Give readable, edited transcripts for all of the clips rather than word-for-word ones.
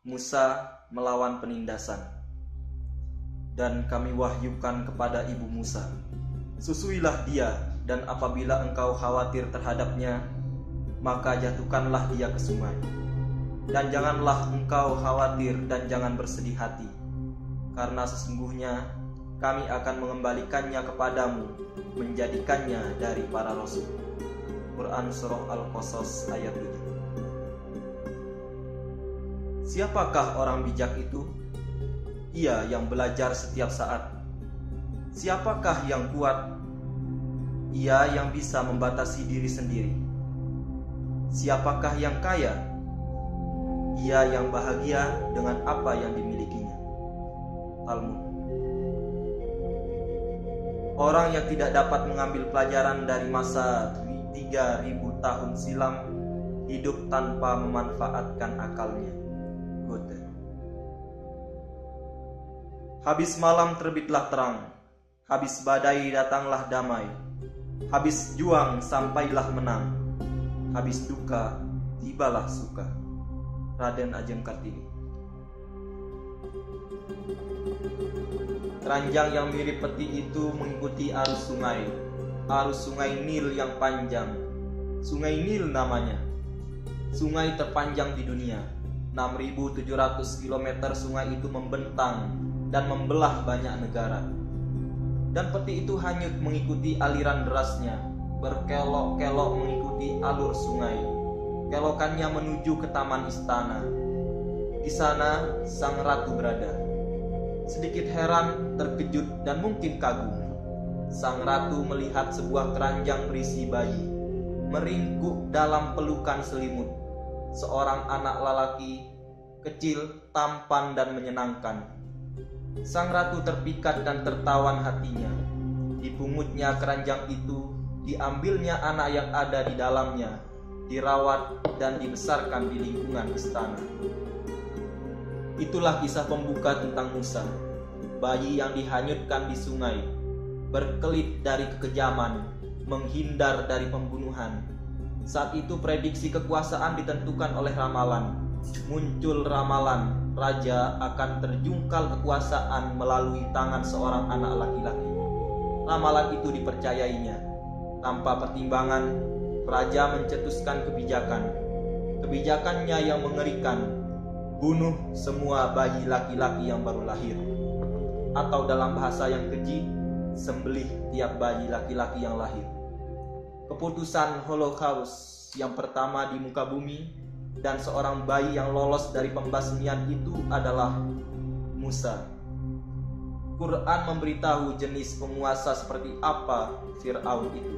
Musa melawan penindasan. Dan kami wahyukan kepada ibu Musa, susuilah dia, dan apabila engkau khawatir terhadapnya, maka jatuhkanlah dia ke sungai. Dan janganlah engkau khawatir dan jangan bersedih hati, karena sesungguhnya kami akan mengembalikannya kepadamu, menjadikannya dari para rasul. Quran Surah Al-Qasas ayat 7. Siapakah orang bijak itu? Ia yang belajar setiap saat. Siapakah yang kuat? Ia yang bisa membatasi diri sendiri. Siapakah yang kaya? Ia yang bahagia dengan apa yang dimilikinya. Talmud. Orang yang tidak dapat mengambil pelajaran dari masa 3000 tahun silam hidup tanpa memanfaatkan akalnya. Goethe. Habis malam terbitlah terang, habis badai datanglah damai, habis juang sampailah menang, habis duka tibalah suka. Raden Ajeng Kartini. Keranjang yang mirip peti itu mengikuti arus sungai Nil yang panjang. Sungai Nil namanya. Sungai terpanjang di dunia. 6.700 km sungai itu membentang dan membelah banyak negara. Dan peti itu hanyut mengikuti aliran derasnya, berkelok-kelok mengikuti alur sungai. Kelokannya menuju ke taman istana. Di sana sang ratu berada. Sedikit heran, terkejut, dan mungkin kagum. Sang ratu melihat sebuah keranjang berisi bayi, meringkuk dalam pelukan selimut. Seorang anak lelaki, kecil, tampan, dan menyenangkan. Sang ratu terpikat dan tertawan hatinya. Dipungutnya keranjang itu, diambilnya anak yang ada di dalamnya, dirawat dan dibesarkan di lingkungan istana. Itulah kisah pembuka tentang Musa, bayi yang dihanyutkan di sungai, berkelit dari kekejaman, menghindar dari pembunuhan. Saat itu prediksi kekuasaan ditentukan oleh ramalan. Muncul ramalan, raja akan terjungkal kekuasaan melalui tangan seorang anak laki-laki. Ramalan itu dipercayainya. Tanpa pertimbangan, raja mencetuskan kebijakan. Kebijakannya yang mengerikan, bunuh semua bayi laki-laki yang baru lahir. Atau dalam bahasa yang keji, sembelih tiap bayi laki-laki yang lahir. Keputusan Holocaust yang pertama di muka bumi dan seorang bayi yang lolos dari pembasmian itu adalah Musa. Quran memberitahu jenis penguasa seperti apa Fir'aun itu.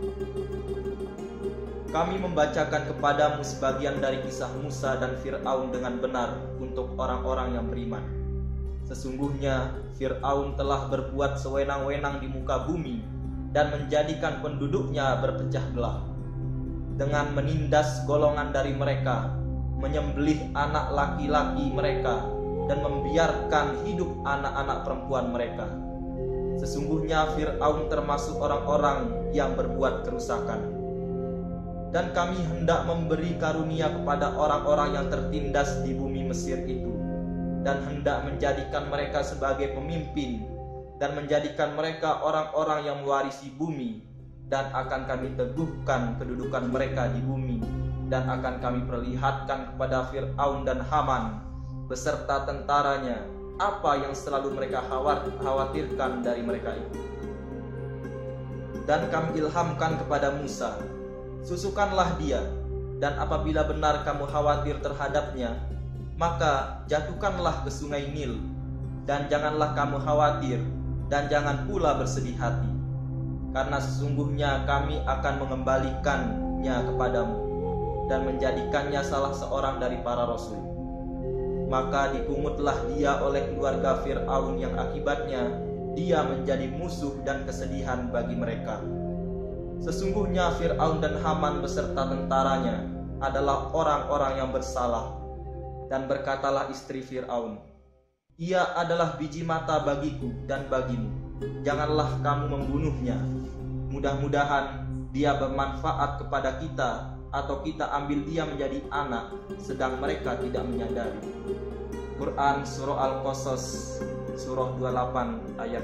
Kami membacakan kepadamu sebagian dari kisah Musa dan Fir'aun dengan benar untuk orang-orang yang beriman. Sesungguhnya Fir'aun telah berbuat sewenang-wenang di muka bumi dan menjadikan penduduknya berpecah belah, dengan menindas golongan dari mereka, menyembelih anak laki-laki mereka, dan membiarkan hidup anak-anak perempuan mereka. Sesungguhnya Fir'aun termasuk orang-orang yang berbuat kerusakan. Dan kami hendak memberi karunia kepada orang-orang yang tertindas di bumi Mesir itu, dan hendak menjadikan mereka sebagai pemimpin, dan menjadikan mereka orang-orang yang mewarisi bumi, dan akan kami teguhkan kedudukan mereka di bumi, dan akan kami perlihatkan kepada Fir'aun dan Haman beserta tentaranya apa yang selalu mereka khawatirkan dari mereka itu. Dan kami ilhamkan kepada Musa, susukanlah dia, dan apabila benar kamu khawatir terhadapnya, maka jatuhkanlah ke sungai Nil, dan janganlah kamu khawatir, dan jangan pula bersedih hati, karena sesungguhnya kami akan mengembalikannya kepadamu, dan menjadikannya salah seorang dari para rasul. Maka dipungutlah dia oleh keluarga Fir'aun yang akibatnya dia menjadi musuh dan kesedihan bagi mereka. Sesungguhnya Fir'aun dan Haman beserta tentaranya adalah orang-orang yang bersalah. Dan berkatalah istri Fir'aun, ia adalah biji mata bagiku dan bagimu. Janganlah kamu membunuhnya. Mudah-mudahan dia bermanfaat kepada kita, atau kita ambil dia menjadi anak, sedang mereka tidak menyadari. Quran Surah Al-Qasas Surah 28 ayat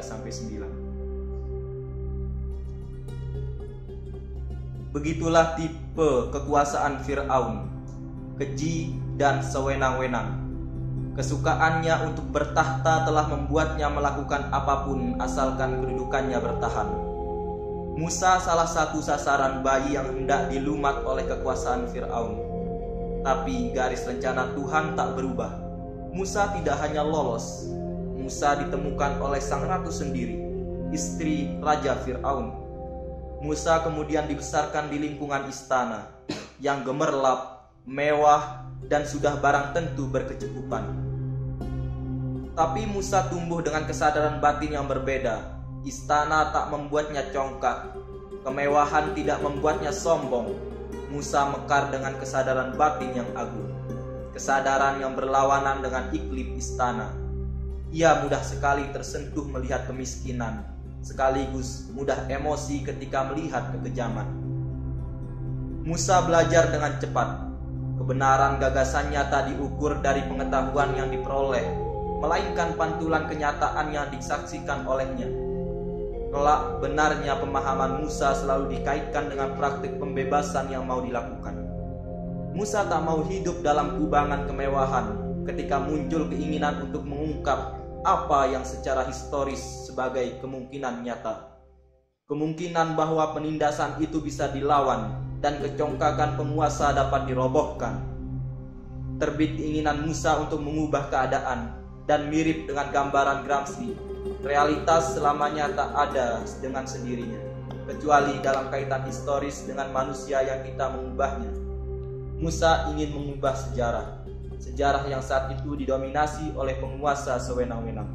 3-9. Begitulah tipe kekuasaan Fir'aun, keji dan sewenang-wenang. Kesukaannya untuk bertahta telah membuatnya melakukan apapun asalkan kedudukannya bertahan. Musa salah satu sasaran bayi yang hendak dilumat oleh kekuasaan Fir'aun. Tapi garis rencana Tuhan tak berubah. Musa tidak hanya lolos, Musa ditemukan oleh sang ratu sendiri, istri Raja Fir'aun. Musa kemudian dibesarkan di lingkungan istana yang gemerlap, mewah, dan sudah barang tentu berkecukupan. Tapi Musa tumbuh dengan kesadaran batin yang berbeda. Istana tak membuatnya congkak, kemewahan tidak membuatnya sombong. Musa mekar dengan kesadaran batin yang agung, kesadaran yang berlawanan dengan iklim istana. Ia mudah sekali tersentuh melihat kemiskinan, sekaligus mudah emosi ketika melihat kekejaman. Musa belajar dengan cepat. Kebenaran gagasannya tak diukur dari pengetahuan yang diperoleh, melainkan pantulan kenyataan yang disaksikan olehnya. Kelak benarnya pemahaman Musa selalu dikaitkan dengan praktik pembebasan yang mau dilakukan. Musa tak mau hidup dalam kubangan kemewahan ketika muncul keinginan untuk mengungkap apa yang secara historis sebagai kemungkinan nyata. Kemungkinan bahwa penindasan itu bisa dilawan dan kecongkakan penguasa dapat dirobohkan. Terbit keinginan Musa untuk mengubah keadaan, dan mirip dengan gambaran Gramsci, realitas selamanya tak ada dengan sendirinya, kecuali dalam kaitan historis dengan manusia yang kita mengubahnya. Musa ingin mengubah sejarah yang saat itu didominasi oleh penguasa sewenang-wenang.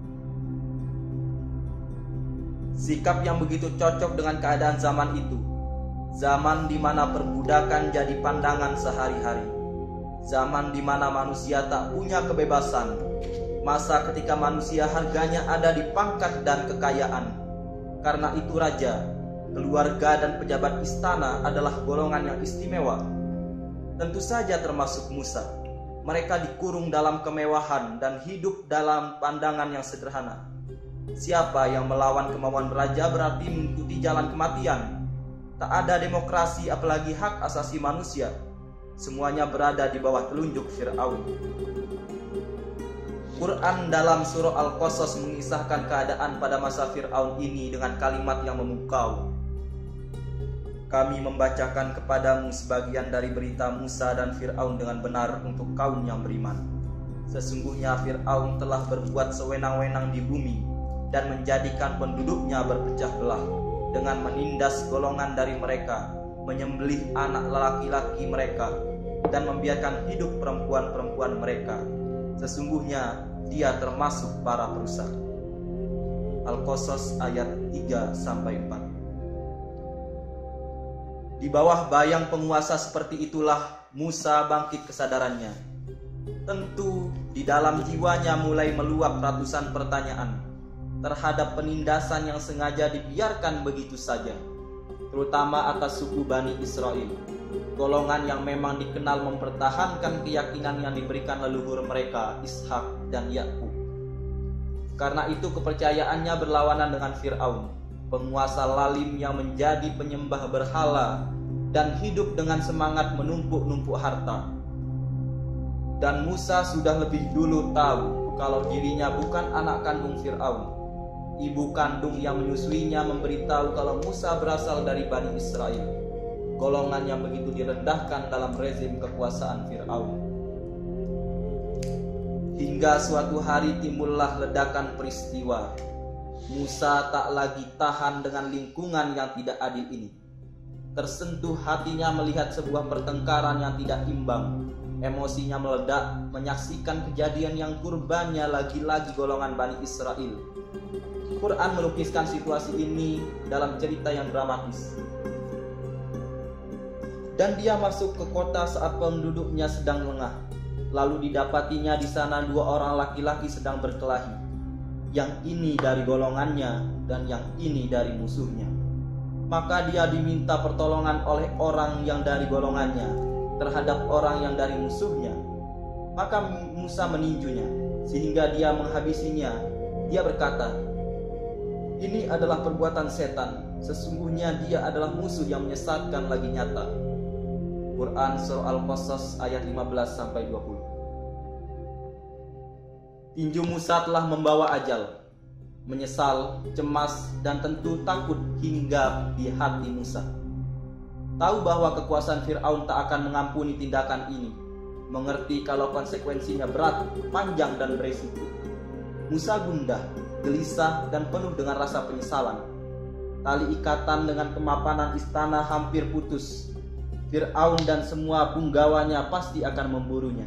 Sikap yang begitu cocok dengan keadaan zaman itu, zaman di mana perbudakan jadi pandangan sehari-hari, zaman di mana manusia tak punya kebebasan, masa ketika manusia harganya ada di pangkat dan kekayaan. Karena itu raja, keluarga dan pejabat istana adalah golongan yang istimewa. Tentu saja termasuk Musa. Mereka dikurung dalam kemewahan dan hidup dalam pandangan yang sederhana. Siapa yang melawan kemauan raja berarti mengikuti jalan kematian. Tak ada demokrasi apalagi hak asasi manusia. Semuanya berada di bawah telunjuk Fir'aun. Quran dalam surah Al-Qasas mengisahkan keadaan pada masa Fir'aun ini dengan kalimat yang memukau. Kami membacakan kepadamu sebagian dari berita Musa dan Fir'aun dengan benar untuk kaum yang beriman. Sesungguhnya Fir'aun telah berbuat sewenang-wenang di bumi dan menjadikan penduduknya berpecah belah dengan menindas golongan dari mereka, menyembelih anak laki-laki mereka, dan membiarkan hidup perempuan-perempuan mereka. Sesungguhnya dia termasuk para perusak. Al-Qasas ayat 3-4. Di bawah bayang penguasa seperti itulah Musa bangkit kesadarannya. Tentu di dalam jiwanya mulai meluap ratusan pertanyaan terhadap penindasan yang sengaja dibiarkan begitu saja, terutama atas suku Bani Israel, golongan yang memang dikenal mempertahankan keyakinan yang diberikan leluhur mereka, Ishak dan Yakub. Karena itu kepercayaannya berlawanan dengan Fir'aun, penguasa lalim yang menjadi penyembah berhala dan hidup dengan semangat menumpuk-numpuk harta. Dan Musa sudah lebih dulu tahu kalau dirinya bukan anak kandung Fir'aun. Ibu kandung yang menyusuinya memberitahu kalau Musa berasal dari Bani Israel, golongan yang begitu direndahkan dalam rezim kekuasaan Fir'aun. Hingga suatu hari timbullah ledakan peristiwa. Musa tak lagi tahan dengan lingkungan yang tidak adil ini. Tersentuh hatinya melihat sebuah pertengkaran yang tidak imbang. Emosinya meledak menyaksikan kejadian yang kurbannya lagi-lagi golongan Bani Israel. Quran melukiskan situasi ini dalam cerita yang dramatis. Dan dia masuk ke kota saat penduduknya sedang lengah. Lalu didapatinya di sana dua orang laki-laki sedang berkelahi. Yang ini dari golongannya dan yang ini dari musuhnya. Maka dia diminta pertolongan oleh orang yang dari golongannya terhadap orang yang dari musuhnya. Maka Musa meninjunya sehingga dia menghabisinya. Dia berkata, "Ini adalah perbuatan setan. Sesungguhnya dia adalah musuh yang menyesatkan lagi nyata." Quran Surah Al-Qasas ayat 15-20. Tinju Musa telah membawa ajal. Menyesal, cemas, dan tentu takut hinggap di hati Musa. Tahu bahwa kekuasaan Fir'aun tak akan mengampuni tindakan ini. Mengerti kalau konsekuensinya berat, panjang, dan beresiko. Musa gundah, gelisah, dan penuh dengan rasa penyesalan. Tali ikatan dengan kemapanan istana hampir putus. Fir'aun dan semua punggawanya pasti akan memburunya.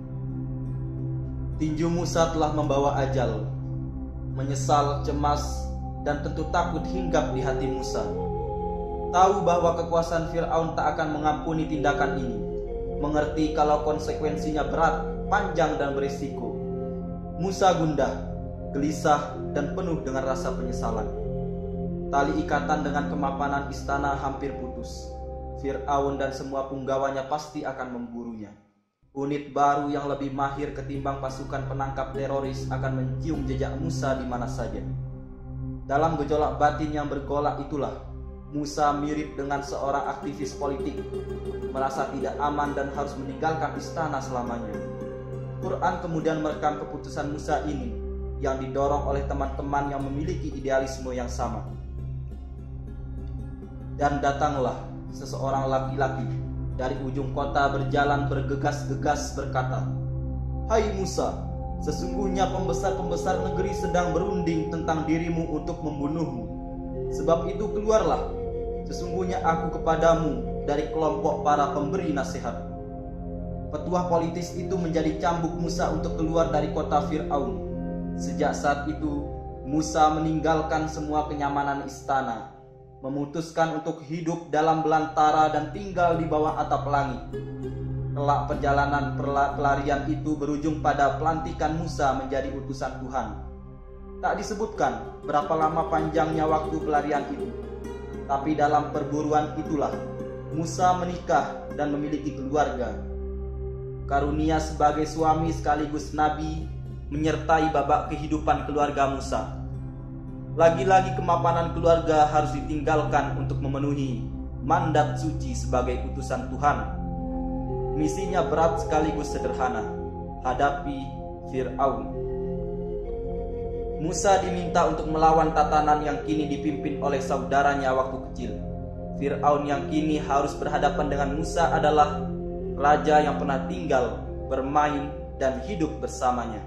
Tinju Musa telah membawa ajal. Menyesal, cemas, dan tentu takut hinggap di hati Musa. Tahu bahwa kekuasaan Fir'aun tak akan mengampuni tindakan ini. Mengerti kalau konsekuensinya berat, panjang, dan berisiko. Musa gundah, gelisah, dan penuh dengan rasa penyesalan. Tali ikatan dengan kemapanan istana hampir putus. Fir'aun dan semua punggawanya pasti akan memburunya. Unit baru yang lebih mahir ketimbang pasukan penangkap teroris akan mencium jejak Musa di mana saja. Dalam gejolak batin yang bergolak itulah, Musa mirip dengan seorang aktivis politik, merasa tidak aman dan harus meninggalkan istana selamanya. Quran kemudian merekam keputusan Musa ini yang didorong oleh teman-teman yang memiliki idealisme yang sama. Dan datanglah seseorang laki-laki dari ujung kota berjalan bergegas-gegas berkata, "Hai Musa, sesungguhnya pembesar-pembesar negeri sedang berunding tentang dirimu untuk membunuhmu. Sebab itu keluarlah, sesungguhnya aku kepadamu dari kelompok para pemberi nasihat." Petuah politis itu menjadi cambuk Musa untuk keluar dari kota Fir'aun. Sejak saat itu, Musa meninggalkan semua kenyamanan istana, memutuskan untuk hidup dalam belantara dan tinggal di bawah atap langit. Kelak perjalanan pelarian itu berujung pada pelantikan Musa menjadi utusan Tuhan. Tak disebutkan berapa lama panjangnya waktu pelarian itu. Tapi dalam perburuan itulah Musa menikah dan memiliki keluarga. Karunia sebagai suami sekaligus nabi menyertai babak kehidupan keluarga Musa. Lagi-lagi kemapanan keluarga harus ditinggalkan untuk memenuhi mandat suci sebagai utusan Tuhan. Misinya berat sekaligus sederhana, hadapi Fir'aun. Musa diminta untuk melawan tatanan yang kini dipimpin oleh saudaranya waktu kecil. Fir'aun yang kini harus berhadapan dengan Musa adalah raja yang pernah tinggal, bermain, dan hidup bersamanya.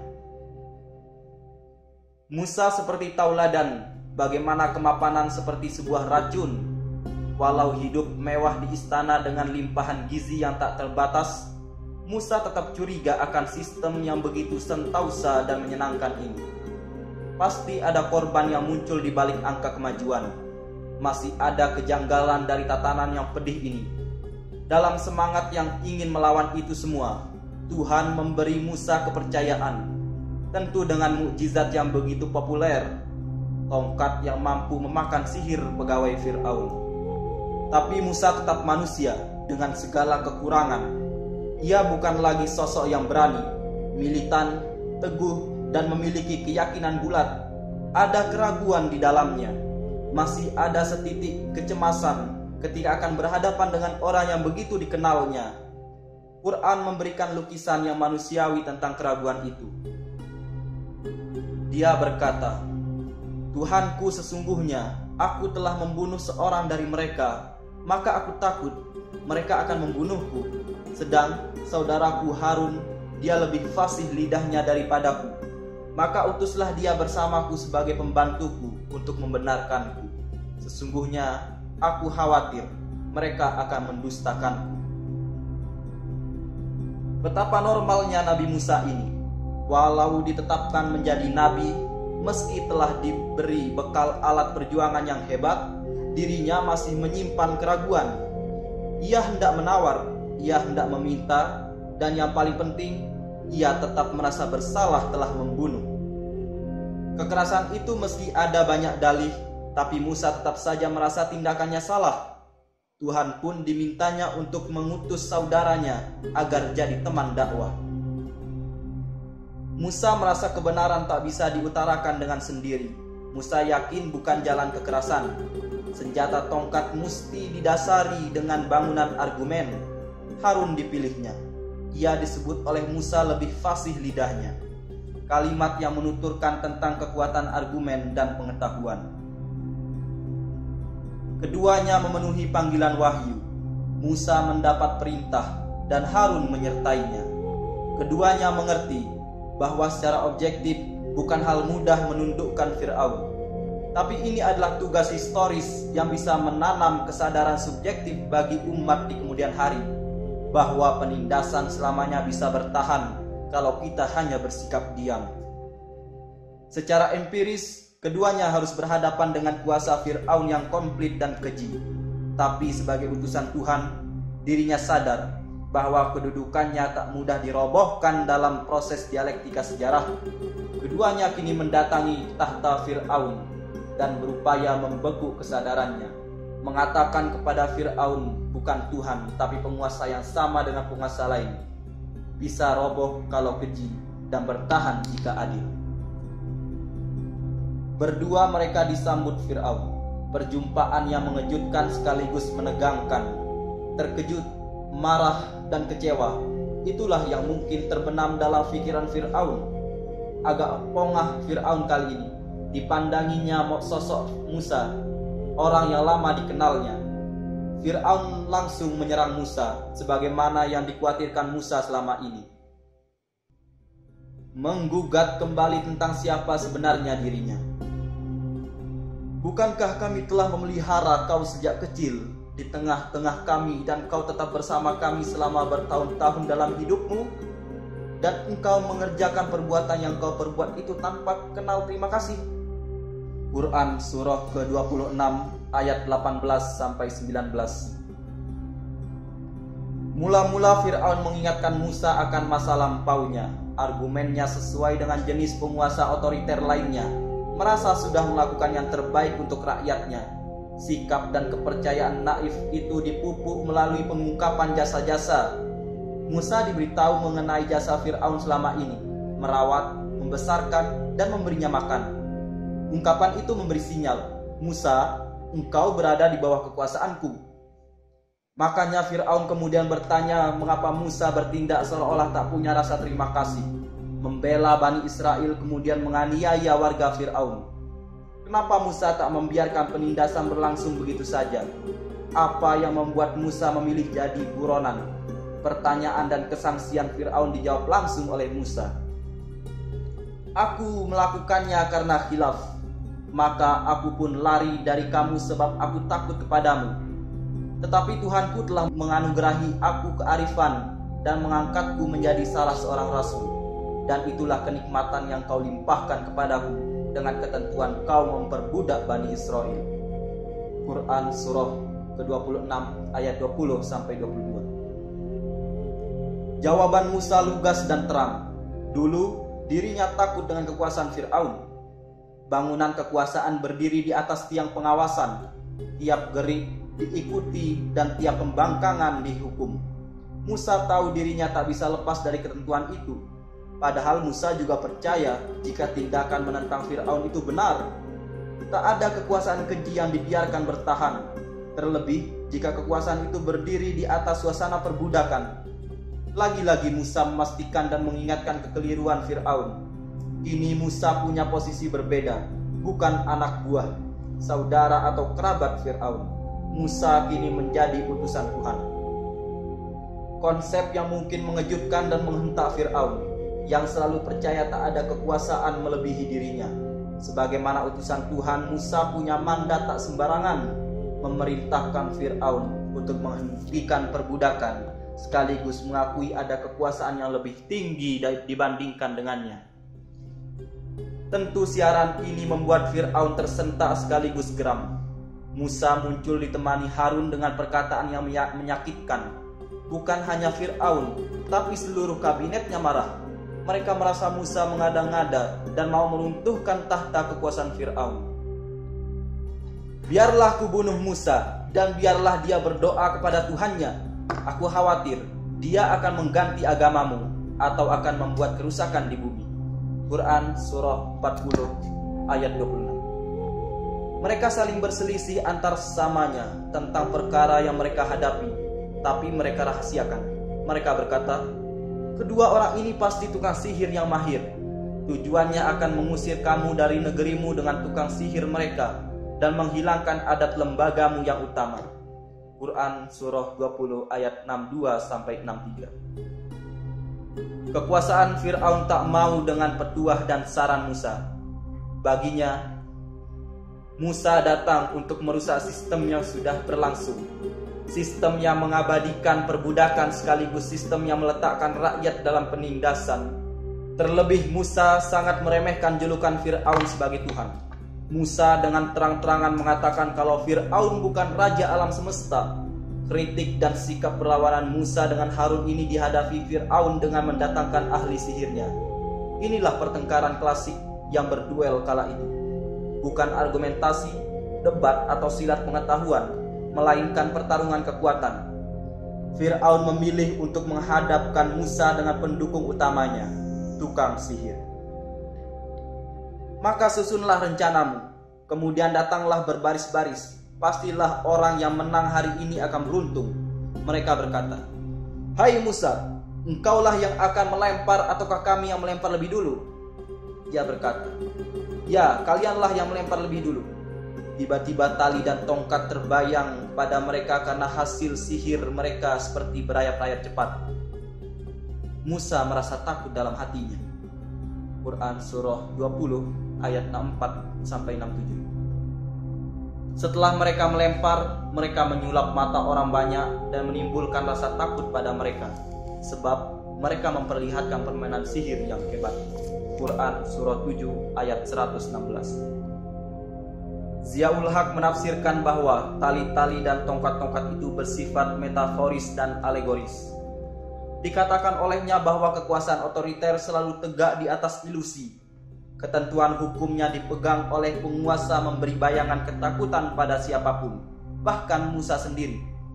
Musa seperti tauladan bagaimana kemapanan seperti sebuah racun. Walau hidup mewah di istana dengan limpahan gizi yang tak terbatas, Musa tetap curiga akan sistem yang begitu sentausa dan menyenangkan ini. Pasti ada korban yang muncul di balik angka kemajuan. Masih ada kejanggalan dari tatanan yang pedih ini. Dalam semangat yang ingin melawan itu semua, Tuhan memberi Musa kepercayaan. Tentu dengan mukjizat yang begitu populer, tongkat yang mampu memakan sihir pegawai Fir'aun. Tapi Musa tetap manusia dengan segala kekurangan. Ia bukan lagi sosok yang berani, militan, teguh, dan memiliki keyakinan bulat. Ada keraguan di dalamnya. Masih ada setitik kecemasan ketika akan berhadapan dengan orang yang begitu dikenalnya. Quran memberikan lukisan yang manusiawi tentang keraguan itu. Dia berkata, "Tuhanku, sesungguhnya aku telah membunuh seorang dari mereka, maka aku takut mereka akan membunuhku. Sedang saudaraku Harun, dia lebih fasih lidahnya daripadaku. Maka utuslah dia bersamaku sebagai pembantuku untuk membenarkanku. Sesungguhnya aku khawatir mereka akan mendustakanku." Betapa normalnya Nabi Musa ini. Walau ditetapkan menjadi nabi, meski telah diberi bekal alat perjuangan yang hebat, dirinya masih menyimpan keraguan. Ia hendak menawar, ia hendak meminta, dan yang paling penting, ia tetap merasa bersalah telah membunuh. Kekerasan itu meski ada banyak dalih, tapi Musa tetap saja merasa tindakannya salah. Tuhan pun dimintanya untuk mengutus saudaranya agar jadi teman dakwah. Musa merasa kebenaran tak bisa diutarakan dengan sendiri. Musa yakin bukan jalan kekerasan. Senjata tongkat mesti didasari dengan bangunan argumen. Harun dipilihnya. Ia disebut oleh Musa lebih fasih lidahnya. Kalimat yang menuturkan tentang kekuatan argumen dan pengetahuan. Keduanya memenuhi panggilan wahyu. Musa mendapat perintah dan Harun menyertainya. Keduanya mengerti bahwa secara objektif bukan hal mudah menundukkan Fir'aun. Tapi ini adalah tugas historis yang bisa menanam kesadaran subjektif bagi umat di kemudian hari, bahwa penindasan selamanya bisa bertahan kalau kita hanya bersikap diam. Secara empiris, keduanya harus berhadapan dengan kuasa Fir'aun yang komplit dan keji. Tapi sebagai utusan Tuhan, dirinya sadar bahwa kedudukannya tak mudah dirobohkan dalam proses dialektika sejarah. Keduanya kini mendatangi tahta Fir'aun dan berupaya membekuk kesadarannya, mengatakan kepada Fir'aun bukan Tuhan tapi penguasa yang sama dengan penguasa lain, bisa roboh kalau keji dan bertahan jika adil. Berdua mereka disambut Fir'aun, perjumpaan yang mengejutkan sekaligus menegangkan. Terkejut, marah, dan kecewa, itulah yang mungkin terbenam dalam pikiran Fir'aun. Agak pongah Fir'aun kali ini. Dipandanginya sosok Musa, orang yang lama dikenalnya. Fir'aun langsung menyerang Musa, sebagaimana yang dikhawatirkan Musa selama ini. Menggugat kembali tentang siapa sebenarnya dirinya. Bukankah kami telah memelihara kau sejak kecil di tengah-tengah kami, dan kau tetap bersama kami selama bertahun-tahun dalam hidupmu, dan engkau mengerjakan perbuatan yang kau perbuat itu tanpa kenal terima kasih? Quran surah ke-26 ayat 18-19. Mula-mula Fir'aun mengingatkan Musa akan masa lampaunya. Argumennya sesuai dengan jenis penguasa otoriter lainnya, merasa sudah melakukan yang terbaik untuk rakyatnya. Sikap dan kepercayaan naif itu dipupuk melalui pengungkapan jasa-jasa. Musa diberitahu mengenai jasa Fir'aun selama ini, merawat, membesarkan, dan memberinya makan. Ungkapan itu memberi sinyal, Musa, engkau berada di bawah kekuasaanku. Makanya Fir'aun kemudian bertanya mengapa Musa bertindak seolah-olah tak punya rasa terima kasih. Membela Bani Israel kemudian menganiaya warga Fir'aun. Kenapa Musa tak membiarkan penindasan berlangsung begitu saja? Apa yang membuat Musa memilih jadi buronan? Pertanyaan dan kesangsian Fir'aun dijawab langsung oleh Musa. Aku melakukannya karena khilaf, maka aku pun lari dari kamu sebab aku takut kepadamu. Tetapi Tuhanku telah menganugerahi aku kearifan dan mengangkatku menjadi salah seorang rasul. Dan itulah kenikmatan yang kau limpahkan kepadaku dengan ketentuan kau memperbudak Bani Israel. Quran surah ke-26 ayat 20-22. Jawaban Musa lugas dan terang. Dulu dirinya takut dengan kekuasaan Fir'aun. Bangunan kekuasaan berdiri di atas tiang pengawasan. Tiap gerik diikuti dan tiap pembangkangan dihukum. Musa tahu dirinya tak bisa lepas dari ketentuan itu. Padahal Musa juga percaya jika tindakan menentang Fir'aun itu benar. Tak ada kekuasaan keji yang dibiarkan bertahan, terlebih jika kekuasaan itu berdiri di atas suasana perbudakan. Lagi-lagi Musa memastikan dan mengingatkan kekeliruan Fir'aun. Kini Musa punya posisi berbeda, bukan anak buah, saudara atau kerabat Fir'aun. Musa kini menjadi utusan Tuhan. Konsep yang mungkin mengejutkan dan menghentak Fir'aun, yang selalu percaya tak ada kekuasaan melebihi dirinya. Sebagaimana utusan Tuhan, Musa punya mandat tak sembarangan, memerintahkan Fir'aun untuk menghentikan perbudakan, sekaligus mengakui ada kekuasaan yang lebih tinggi dibandingkan dengannya. Tentu siaran ini membuat Fir'aun tersentak sekaligus geram. Musa muncul ditemani Harun dengan perkataan yang menyakitkan. Bukan hanya Fir'aun, tapi seluruh kabinetnya marah. Mereka merasa Musa mengada-ngada dan mau meruntuhkan tahta kekuasaan Fir'aun. Biarlah kubunuh Musa dan biarlah dia berdoa kepada Tuhannya. Aku khawatir dia akan mengganti agamamu atau akan membuat kerusakan di bumi. Quran surah 40 ayat 26. Mereka saling berselisih antar sesamanya tentang perkara yang mereka hadapi, tapi mereka rahasiakan. Mereka berkata, kedua orang ini pasti tukang sihir yang mahir. Tujuannya akan mengusir kamu dari negerimu dengan tukang sihir mereka dan menghilangkan adat lembagamu yang utama. Quran surah 20 ayat 62-63. Kekuasaan Fir'aun tak mau dengan petuah dan saran Musa. Baginya, Musa datang untuk merusak sistem yang sudah berlangsung. Sistem yang mengabadikan perbudakan sekaligus sistem yang meletakkan rakyat dalam penindasan. Terlebih Musa sangat meremehkan julukan Fir'aun sebagai Tuhan. Musa dengan terang-terangan mengatakan kalau Fir'aun bukan raja alam semesta. Kritik dan sikap perlawanan Musa dengan Harun ini dihadapi Fir'aun dengan mendatangkan ahli sihirnya. Inilah pertengkaran klasik yang berduel kala itu. Bukan argumentasi, debat atau silat pengetahuan, melainkan pertarungan kekuatan. Fir'aun memilih untuk menghadapkan Musa dengan pendukung utamanya, tukang sihir. Maka susunlah rencanamu, kemudian datanglah berbaris-baris. Pastilah orang yang menang hari ini akan beruntung. Mereka berkata, hai Musa, engkaulah yang akan melempar ataukah kami yang melempar lebih dulu? Dia berkata, ya, kalianlah yang melempar lebih dulu. Tiba-tiba tali dan tongkat terbayang pada mereka karena hasil sihir mereka seperti berayap-rayap cepat. Musa merasa takut dalam hatinya. Quran surah 20 ayat 64-67. Setelah mereka melempar, mereka menyulap mata orang banyak dan menimbulkan rasa takut pada mereka, sebab mereka memperlihatkan permainan sihir yang hebat. Quran surah 7 ayat 116. Ziaul Haq menafsirkan bahwa tali-tali dan tongkat-tongkat itu bersifat metaforis dan alegoris. Dikatakan olehnya bahwa kekuasaan otoriter selalu tegak di atas ilusi. Ketentuan hukumnya dipegang oleh penguasa memberi bayangan ketakutan pada siapapun, bahkan Musa sendiri.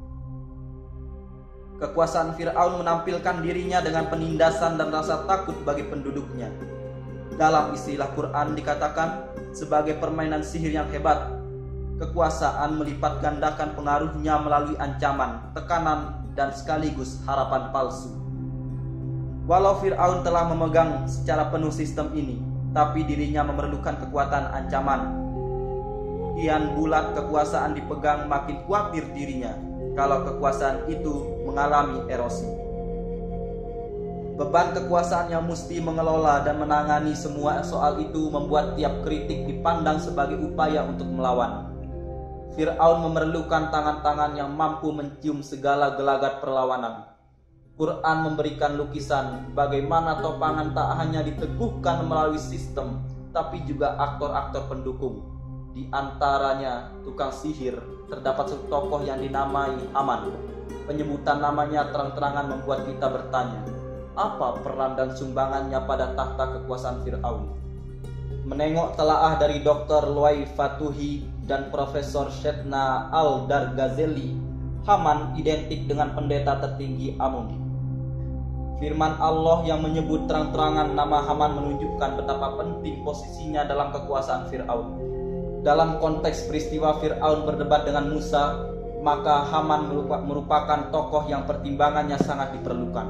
Kekuasaan Fir'aun menampilkan dirinya dengan penindasan dan rasa takut bagi penduduknya. Dalam istilah Quran dikatakan sebagai permainan sihir yang hebat. Kekuasaan melipat gandakan pengaruhnya melalui ancaman, tekanan, dan sekaligus harapan palsu. Walau Fir'aun telah memegang secara penuh sistem ini, tapi dirinya memerlukan kekuatan ancaman. Kian bulat kekuasaan dipegang, makin khawatir dirinya kalau kekuasaan itu mengalami erosi. Beban kekuasaan yang mesti mengelola dan menangani semua soal itu membuat tiap kritik dipandang sebagai upaya untuk melawan. Fir'aun memerlukan tangan-tangan yang mampu mencium segala gelagat perlawanan. Quran memberikan lukisan bagaimana topangan tak hanya diteguhkan melalui sistem, tapi juga aktor-aktor pendukung. Di antaranya tukang sihir, terdapat satu tokoh yang dinamai Haman. Penyebutan namanya terang-terangan membuat kita bertanya, apa peran dan sumbangannya pada tahta kekuasaan Fir'aun? Menengok telaah dari Dr. Luay Fatuhi dan Profesor Shetna Al-Darghazeli, Haman identik dengan pendeta tertinggi Amun. Firman Allah yang menyebut terang-terangan nama Haman menunjukkan betapa penting posisinya dalam kekuasaan Fir'aun. Dalam konteks peristiwa Fir'aun berdebat dengan Musa, maka Haman merupakan tokoh yang pertimbangannya sangat diperlukan.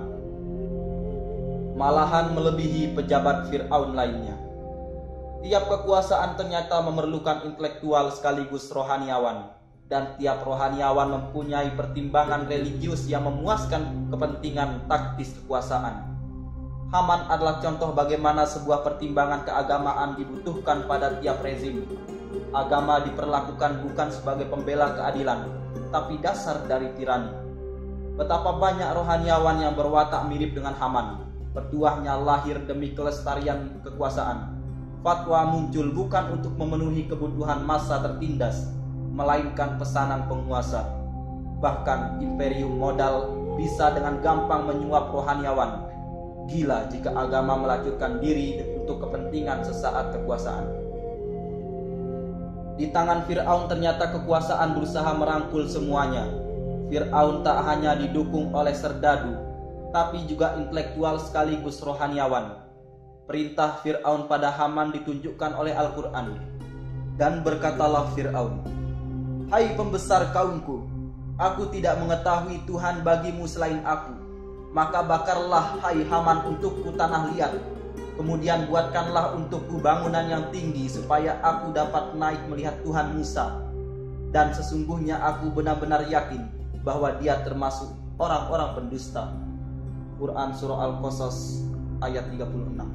Malahan melebihi pejabat Fir'aun lainnya. Tiap kekuasaan ternyata memerlukan intelektual sekaligus rohaniawan, dan tiap rohaniawan mempunyai pertimbangan religius yang memuaskan kepentingan taktis kekuasaan. Haman adalah contoh bagaimana sebuah pertimbangan keagamaan dibutuhkan pada tiap rezim. Agama diperlakukan bukan sebagai pembela keadilan, tapi dasar dari tirani. Betapa banyak rohaniawan yang berwatak mirip dengan Haman. Petuahnya lahir demi kelestarian kekuasaan. Fatwa muncul bukan untuk memenuhi kebutuhan massa tertindas, melainkan pesanan penguasa. Bahkan imperium modal bisa dengan gampang menyuap rohaniawan. Gila jika agama melacurkan diri untuk kepentingan sesaat kekuasaan. Di tangan Fir'aun ternyata kekuasaan berusaha merangkul semuanya. Fir'aun tak hanya didukung oleh serdadu, tapi juga intelektual sekaligus rohaniawan. Perintah Fir'aun pada Haman ditunjukkan oleh Al-Quran. Dan berkatalah Fir'aun, "Hai pembesar kaumku, aku tidak mengetahui Tuhan bagimu selain aku. Maka bakarlah, hai Haman, untukku tanah liat. Kemudian buatkanlah untukku bangunan yang tinggi supaya aku dapat naik melihat Tuhan Musa. Dan sesungguhnya aku benar-benar yakin bahwa dia termasuk orang-orang pendusta." Quran Surah Al-Qasas ayat 36.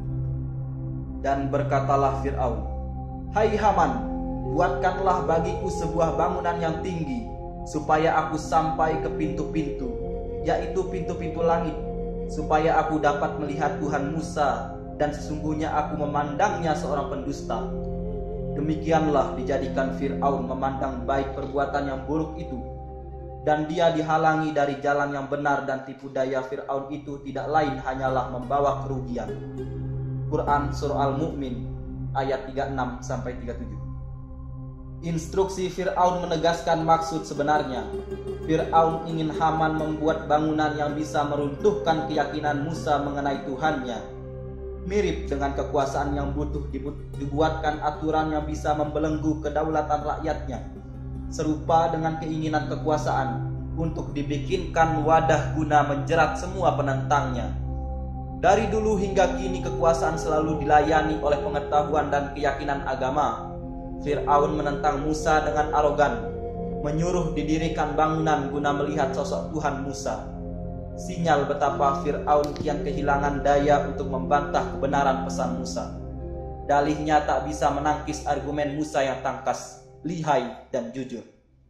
Dan berkatalah Fir'aun, "Hai Haman, buatkanlah bagiku sebuah bangunan yang tinggi, supaya aku sampai ke pintu-pintu, yaitu pintu-pintu langit, supaya aku dapat melihat Tuhan Musa, dan sesungguhnya aku memandangnya seorang pendusta." Demikianlah dijadikan Fir'aun memandang baik perbuatan yang buruk itu, dan dia dihalangi dari jalan yang benar, dan tipu daya Fir'aun itu tidak lain hanyalah membawa kerugian. Quran Surah Al-Mu'min ayat 36-37. Instruksi Fir'aun menegaskan maksud sebenarnya. Fir'aun ingin Haman membuat bangunan yang bisa meruntuhkan keyakinan Musa mengenai Tuhannya. Mirip dengan kekuasaan yang butuh dibuatkan aturan yang bisa membelenggu kedaulatan rakyatnya. Serupa dengan keinginan kekuasaan untuk dibikinkan wadah guna menjerat semua penentangnya. Dari dulu hingga kini kekuasaan selalu dilayani oleh pengetahuan dan keyakinan agama. Fir'aun menentang Musa dengan arogan, menyuruh didirikan bangunan guna melihat sosok Tuhan Musa. Sinyal betapa Fir'aun kian kehilangan daya untuk membantah kebenaran pesan Musa. Dalihnya tak bisa menangkis argumen Musa yang tangkas, lihai, dan jujur.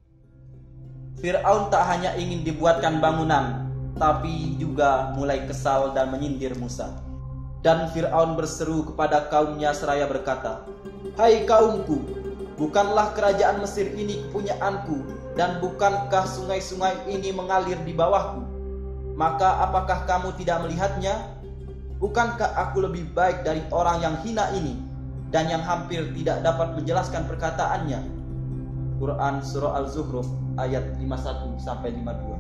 Fir'aun tak hanya ingin dibuatkan bangunan, tapi juga mulai kesal dan menyindir Musa. Dan Fir'aun berseru kepada kaumnya seraya berkata, "Hai kaumku, bukanlah kerajaan Mesir ini kepunyaanku, dan bukankah sungai-sungai ini mengalir di bawahku? Maka apakah kamu tidak melihatnya? Bukankah aku lebih baik dari orang yang hina ini, dan yang hampir tidak dapat menjelaskan perkataannya?" Quran Surah Al-Zukhruf ayat 51-52.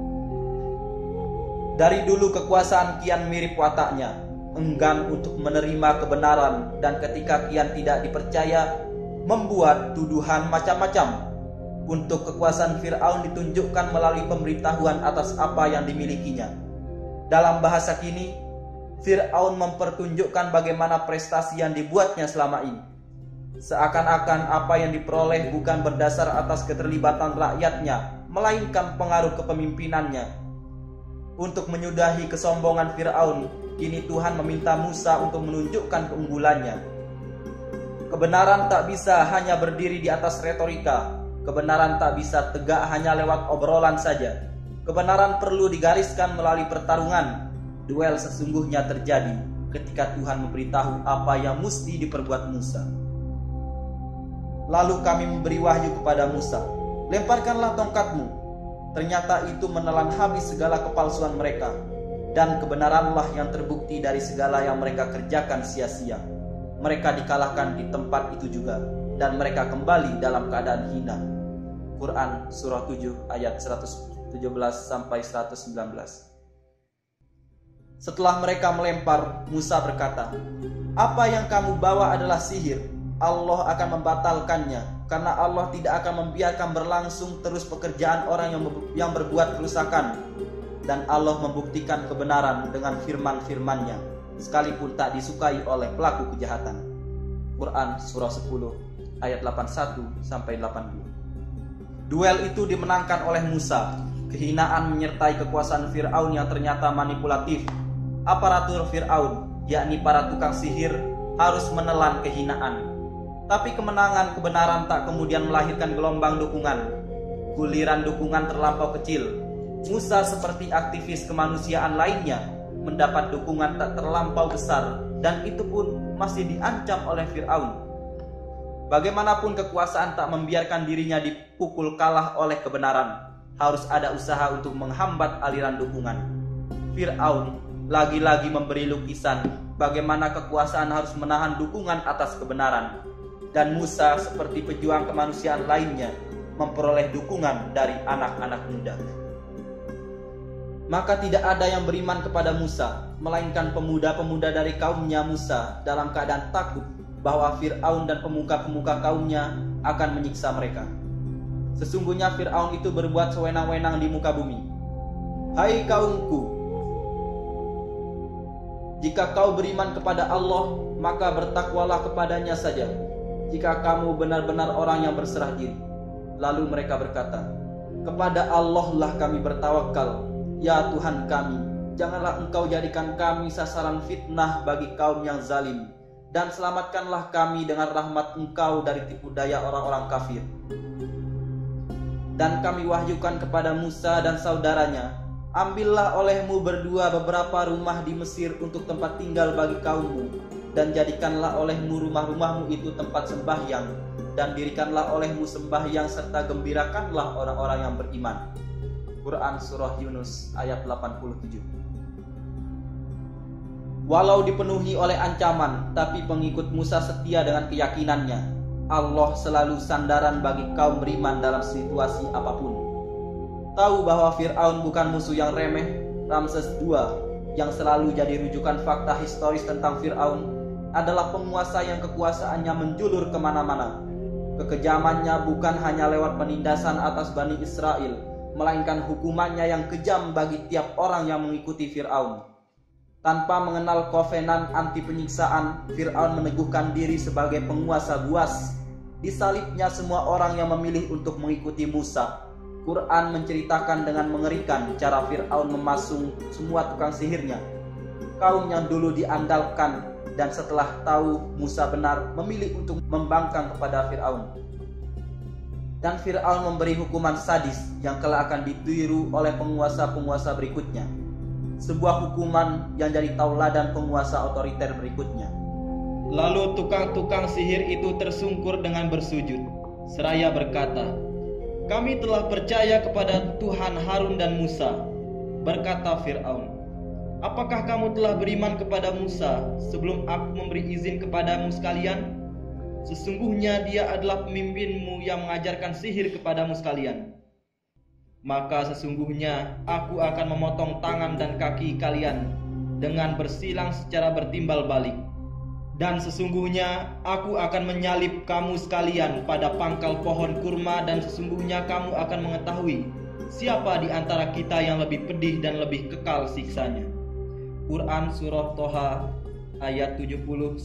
Dari dulu kekuasaan kian mirip wataknya, enggan untuk menerima kebenaran, dan ketika kian tidak dipercaya, membuat tuduhan macam-macam. Untuk kekuasaan Fir'aun ditunjukkan melalui pemberitahuan atas apa yang dimilikinya. Dalam bahasa kini, Fir'aun mempertunjukkan bagaimana prestasi yang dibuatnya selama ini. Seakan-akan apa yang diperoleh bukan berdasar atas keterlibatan rakyatnya, melainkan pengaruh kepemimpinannya. Untuk menyudahi kesombongan Fir'aun, kini Tuhan meminta Musa untuk menunjukkan keunggulannya. Kebenaran tak bisa hanya berdiri di atas retorika. Kebenaran tak bisa tegak hanya lewat obrolan saja. Kebenaran perlu digariskan melalui pertarungan. Duel sesungguhnya terjadi ketika Tuhan memberitahu apa yang mesti diperbuat Musa. Lalu kami memberi wahyu kepada Musa, "Lemparkanlah tongkatmu." Ternyata itu menelan habis segala kepalsuan mereka, dan kebenaranlah yang terbukti dari segala yang mereka kerjakan sia-sia. Mereka dikalahkan di tempat itu juga, dan mereka kembali dalam keadaan hina. Quran Surah 7 ayat 117-119. Setelah mereka melempar, Musa berkata, "Apa yang kamu bawa adalah sihir. Allah akan membatalkannya, karena Allah tidak akan membiarkan berlangsung terus pekerjaan orang yang berbuat kerusakan." Dan Allah membuktikan kebenaran dengan firman-firman-Nya, sekalipun tak disukai oleh pelaku kejahatan. Quran Surah 10 ayat 81-82. Duel itu dimenangkan oleh Musa. Kehinaan menyertai kekuasaan Fir'aun yang ternyata manipulatif. Aparatur Fir'aun, yakni para tukang sihir, harus menelan kehinaan. Tapi kemenangan kebenaran tak kemudian melahirkan gelombang dukungan. Guliran dukungan terlampau kecil. Musa seperti aktivis kemanusiaan lainnya mendapat dukungan tak terlampau besar, dan itu pun masih diancam oleh Fir'aun. Bagaimanapun kekuasaan tak membiarkan dirinya dipukul kalah oleh kebenaran. Harus ada usaha untuk menghambat aliran dukungan. Fir'aun lagi-lagi memberi lukisan bagaimana kekuasaan harus menahan dukungan atas kebenaran. Dan Musa seperti pejuang kemanusiaan lainnya memperoleh dukungan dari anak-anak muda. Maka tidak ada yang beriman kepada Musa, melainkan pemuda-pemuda dari kaumnya Musa dalam keadaan takut bahwa Fir'aun dan pemuka-pemuka kaumnya akan menyiksa mereka. Sesungguhnya Fir'aun itu berbuat sewenang-wenang di muka bumi. Hai kaumku, jika kau beriman kepada Allah, maka bertakwalah kepadanya saja, jika kamu benar-benar orang yang berserah diri. Lalu mereka berkata, kepada Allah lah kami bertawakal, ya Tuhan kami, janganlah engkau jadikan kami sasaran fitnah bagi kaum yang zalim, dan selamatkanlah kami dengan rahmat engkau dari tipu daya orang-orang kafir. Dan kami wahyukan kepada Musa dan saudaranya, ambillah olehmu berdua beberapa rumah di Mesir untuk tempat tinggal bagi kaummu, dan jadikanlah olehmu rumah-rumahmu itu tempat sembahyang, dan dirikanlah olehmu sembahyang serta gembirakanlah orang-orang yang beriman. Quran Surah Yunus ayat 87. Walau dipenuhi oleh ancaman, tapi pengikut Musa setia dengan keyakinannya. Allah selalu sandaran bagi kaum beriman dalam situasi apapun. Tahu bahwa Fir'aun bukan musuh yang remeh. Ramses II, yang selalu jadi rujukan fakta historis tentang Fir'aun, adalah penguasa yang kekuasaannya menjulur kemana-mana. Kekejamannya bukan hanya lewat penindasan atas Bani Israel, melainkan hukumannya yang kejam bagi tiap orang yang mengikuti Fir'aun. Tanpa mengenal kovenan anti penyiksaan, Fir'aun meneguhkan diri sebagai penguasa buas. Disalibnya semua orang yang memilih untuk mengikuti Musa. Quran menceritakan dengan mengerikan cara Fir'aun memasung semua tukang sihirnya. Kaum yang dulu diandalkan dan setelah tahu Musa benar, memilih untuk membangkang kepada Fir'aun. Dan Fir'aun memberi hukuman sadis yang kelak akan ditiru oleh penguasa-penguasa berikutnya. Sebuah hukuman yang jadi tauladan penguasa otoriter berikutnya. Lalu tukang-tukang sihir itu tersungkur dengan bersujud, seraya berkata, kami telah percaya kepada Tuhan Harun dan Musa. Berkata Fir'aun, apakah kamu telah beriman kepada Musa sebelum aku memberi izin kepadamu sekalian? Sesungguhnya dia adalah pemimpinmu yang mengajarkan sihir kepadamu sekalian. Maka sesungguhnya aku akan memotong tangan dan kaki kalian dengan bersilang secara bertimbal balik. Dan sesungguhnya aku akan menyalib kamu sekalian pada pangkal pohon kurma, dan sesungguhnya kamu akan mengetahui siapa di antara kita yang lebih pedih dan lebih kekal siksanya. Quran Surah Toha ayat 70-71.